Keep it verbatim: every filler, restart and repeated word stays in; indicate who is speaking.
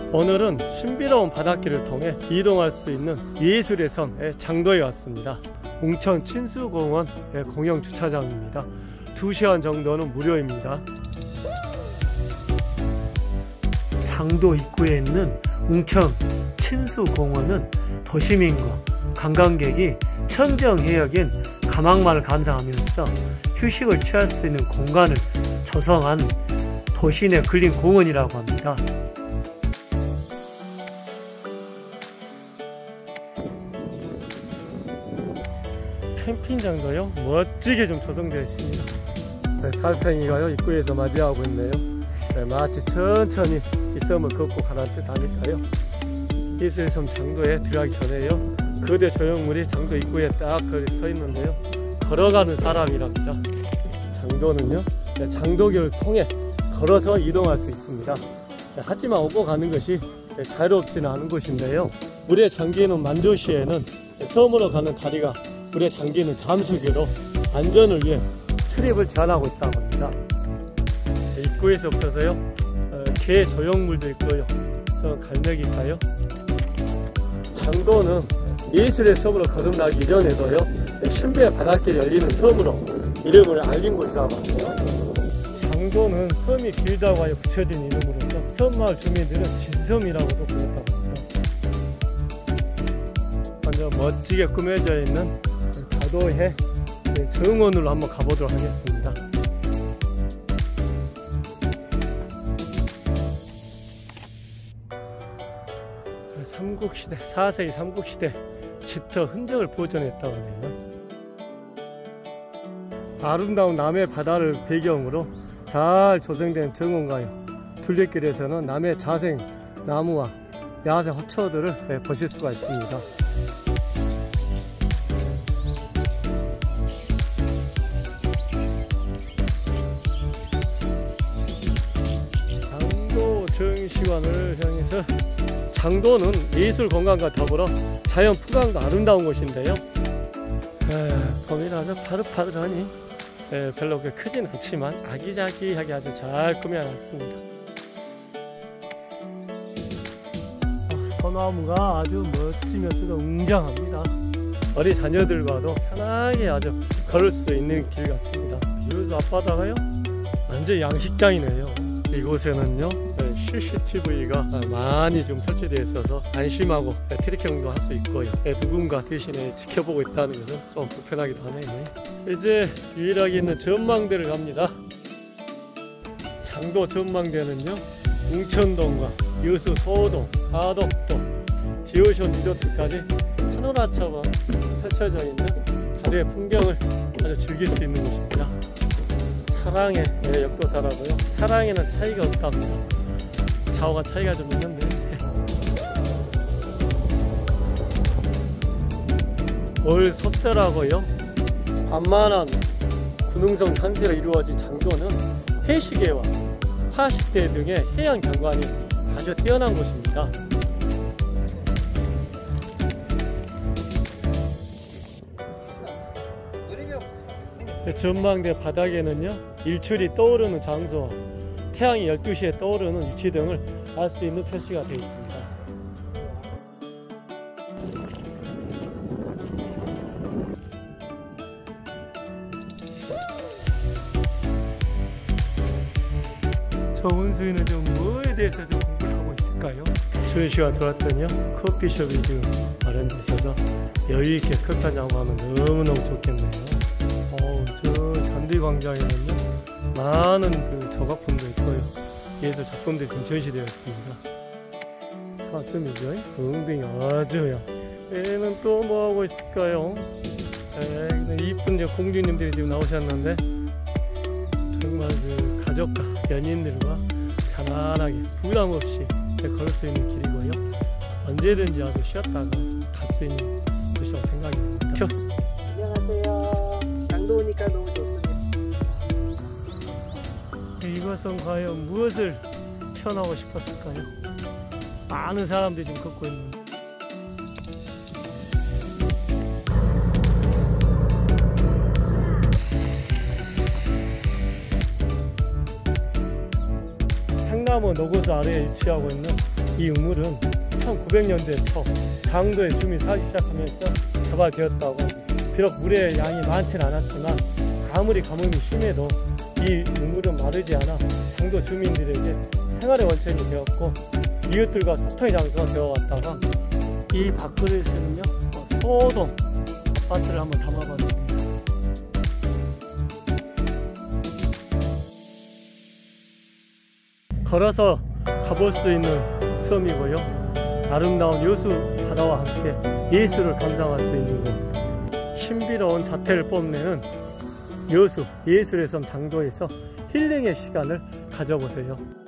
Speaker 1: 오늘은 신비로운 바닷길을 통해 이동할 수 있는 예술의 섬 장도에 왔습니다. 웅천 친수공원 공영 주차장입니다. 두 시간 정도는 무료입니다. 장도 입구에 있는 웅천 친수공원은 도시민과 관광객이 청정해역인 가망만을 감상하면서 휴식을 취할 수 있는 공간을 조성한 도시 내 근린 공원이라고 합니다. 캠핑장도요 멋지게 좀 조성되어 있습니다. 네, 달팽이가요 입구에서 맞이하고 있네요. 네, 마치 천천히 이 섬을 걷고 가는 듯 하니까요. 예술의 섬 장도에 들어가기 전에요 거대 조형물이 장도 입구에 딱 서 있는데요, 걸어가는 사람이랍니다. 장도는요 네, 장도교를 통해 걸어서 이동할 수 있습니다. 네, 하지만 오고 가는 것이 네, 자유롭지는 않은 곳인데요, 물에 잠기는 만조시에는 네, 섬으로 가는 다리가 물에 잠기는 잠수교로 안전을 위해 출입을 제한하고 있다고 합니다. 네, 입구에서부터서요 어, 개 조형물도 있고요, 저 갈매기가요. 장도는 예술의 섬으로 거듭나기 이전에도요 네, 신비의 바닷길이 열리는 섬으로 이름을 알린 곳이라고 합니다. 장도는 섬이 길다고 하여 붙여진 이름으로서 섬마을 주민들은 진섬이라고도 불렀다고 합니다. 먼저 멋지게 꾸며져 있는 가도의 정원으로 한번 가보도록 하겠습니다. 삼국시대, 사 세기 삼국시대 집터 흔적을 보존했다고 하네요. 아름다운 남해 바다를 배경으로 잘 조성된 정원가요 둘레길에서는 남해 자생 나무와 야생 화초들을 보실 수가 있습니다. 장도 정시관을 향해서, 장도는 예술 공간과 더불어 자연 풍광도 아름다운 곳인데요, 봄이라서 파릇파릇하니 에, 별로 크진 않지만 아기자기하게 아주 잘 꾸며놨습니다. 아, 소나무가 아주 멋지면서도 웅장합니다. 어린 자녀들과도 편하게 아주 걸을 수 있는 길 같습니다. 비로소 앞바다가요 완전 양식장이네요. 이곳에는요 씨씨티비가 많이 좀 설치되어 있어서 안심하고 트래킹도 할 수 있고요, 누군가 대신에 지켜보고 있다는 것은 좀 불편하기도 하네요. 이제 유일하게 있는 전망대를 갑니다. 장도 전망대는요 웅천동과 여수 소동, 가덕도, 디오션 리조트까지 파노라처럼 펼쳐져 있는 다리의 풍경을 아주 즐길 수 있는 곳입니다. 사랑의 역도사라고요, 사랑에는 차이가 없답니다. 좌우가 차이가 좀 있는데 올 섭별하고요 완만한 군웅성 산세로 이루어진 장도는 해시계와 파식대 등의 해양 경관이 아주 뛰어난 곳입니다. 전망대 바닥에는요 일출이 떠오르는 장소와 태양이 열두 시에 떠오르는 위치 등을 알 수 있는 표시가 되어 있습니다. 저 원수인은 좀 뭐에 대해서 좀 공부를 하고 있을까요? 저희 시간 돌았더니요 커피숍이 지금 마련되어 있어서 여유있게 커피 한잔 하면 너무너무 좋겠네요. 어우, 저 잔디광장에는요 많은 그 조각품도 있고요, 예술 작품들이 좀 전시되어 있습니다. 사슴이죠? 엉덩이 아주야. 얘는 또 뭐하고 있을까요? 에이, 이쁜 공주님들이 지금 나오셨는데 정말 그 가족과 연인들과 편안하게 부담 없이 걸을 수 있는 길이고요, 언제든지 아주 쉬었다가 갈 수 있는 곳이라고 생각이 듭니다.
Speaker 2: 안녕하세요. 장도 오니까 너무 좋습니다.
Speaker 1: 이것은 과연 무엇을 표현하고 싶었을까요? 많은 사람들이 지금 걷고 있는 상나무 노고수 아래에 위치하고 있는 이 우물은 천구백 년대 초 장도에 주민이 살기 시작하면서 개발되었다고 합니다. 비록 물의 양이 많지는 않았지만 아무리 가뭄이 심해도 이 우물은 마르지 않아 장도 주민들에게 생활의 원천이 되었고 이웃들과 소통의 장소가 되어왔다고 합니다. 이 밥그릇에는요 소동 아파트를 한번 담아봤습니다. 걸어서 가볼 수 있는 섬이고요. 아름다운 여수 바다와 함께 예술을 감상할 수 있는 곳. 신비로운 자태를 뽐내는 여수 예술의 섬 장도에서 힐링의 시간을 가져보세요.